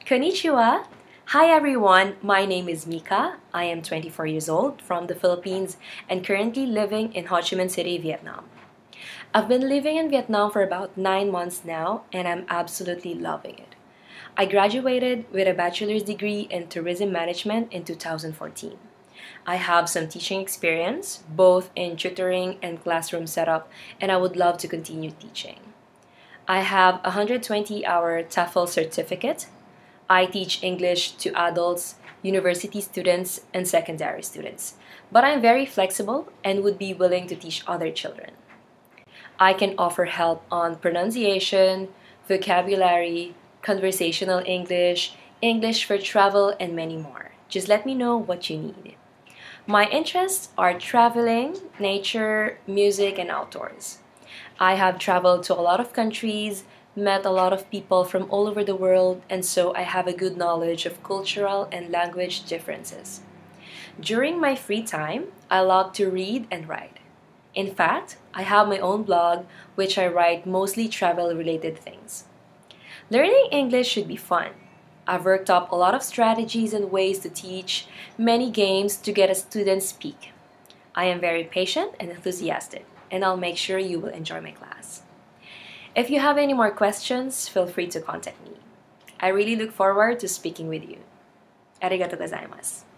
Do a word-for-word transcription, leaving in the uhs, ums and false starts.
Konnichiwa! Hi everyone, my name is Mika. I am twenty-four years old from the Philippines and currently living in Ho Chi Minh City, Vietnam. I've been living in Vietnam for about nine months now and I'm absolutely loving it. I graduated with a bachelor's degree in tourism management in two thousand fourteen. I have some teaching experience, both in tutoring and classroom setup, and I would love to continue teaching. I have a one hundred twenty hour TOEFL certificate. I teach English to adults, university students, and secondary students, but I'm very flexible and would be willing to teach other children. I can offer help on pronunciation, vocabulary, conversational English, English for travel, and many more. Just let me know what you need. My interests are traveling, nature, music, and outdoors. I have traveled to a lot of countries, met a lot of people from all over the world, and so I have a good knowledge of cultural and language differences. During my free time, I love to read and write. In fact, I have my own blog which I write mostly travel related things. Learning English should be fun. I've worked up a lot of strategies and ways to teach, many games to get a student speak. I am very patient and enthusiastic, and I'll make sure you will enjoy my class. If you have any more questions, feel free to contact me. I really look forward to speaking with you. Arigato gozaimasu.